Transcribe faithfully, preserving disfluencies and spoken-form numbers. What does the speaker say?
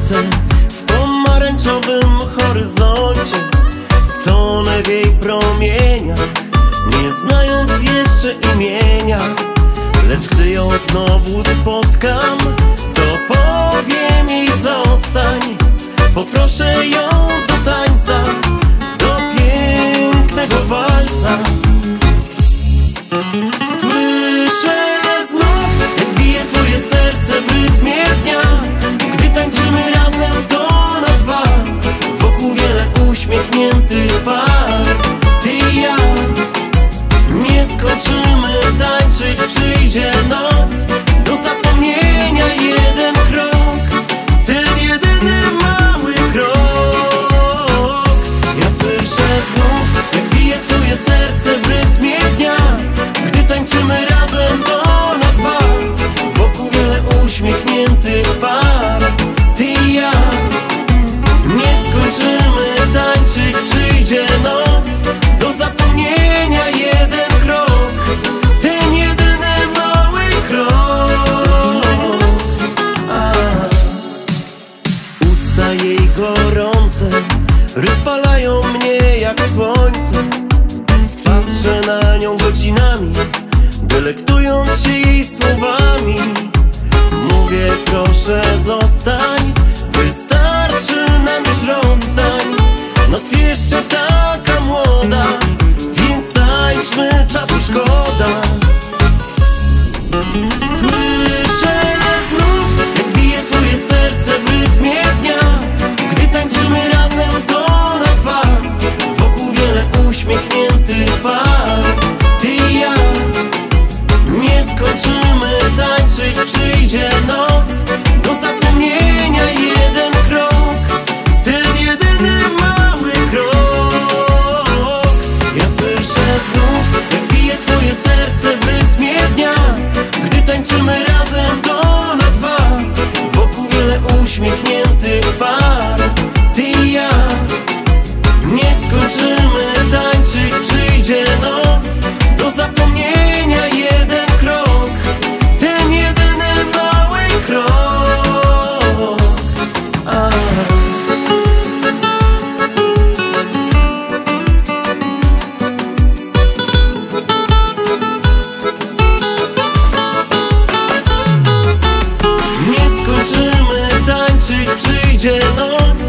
słońce w pomarańczowym horyzoncie. Tonę w jej promieniach, nie znając jeszcze imienia. Lecz gdy ją znowu spotkam, to powiem jej zostań. Poproszę ją do tańca, do pięknego walca. Słyszę znów, jak bije twoje serce w rytmie dnia. Gdy tańczymy razem to na dwa, wokół wiele uśmiechniętych par. Ty i ja nie skończymy tańczyć, przyjdzie noc do zapomnienia. Jeden krok, ten jedyny mały krok. Ja słyszę znów, jak bije twoje serce w rytmie dnia. Gdy tańczymy razem to na dwa, wokół wiele uśmiechniętych par. Ty i ja nie skończymy tańczyć, przyjdzie noc do zapomnienia. Jeden krok, ten jedyny mały krok. A. Usta jej gorące rozpalają mnie jak słońce. Patrzę na nią godzinami, delektując się jej słowami. Mówię proszę zostań, wystarczy nam już rozstań. Noc jeszcze taka młoda, więc tańczmy, czasu szkoda. Słyszę znów, jak bije twoje serce w rytmie dnia. Gdy tańczymy razem to na dwa, wokół wiele uśmiechniętych par. Ty i ja nie skończymy tańczyć, przyjdzie noc do zapomnienia. Jeden krok, ten jedyny mały krok. Ja słyszę znów, jak bije twoje serce w rytmie dnia. Gdy tańczymy razem to na dwa, wokół wiele uśmiechniętych par. Ty i ja nie skończymy tańczyć, przyjdzie noc do zapomnienia. Jeden krok, ten jedyny mały krok. A. Nie skończymy tańczyć, przyjdzie noc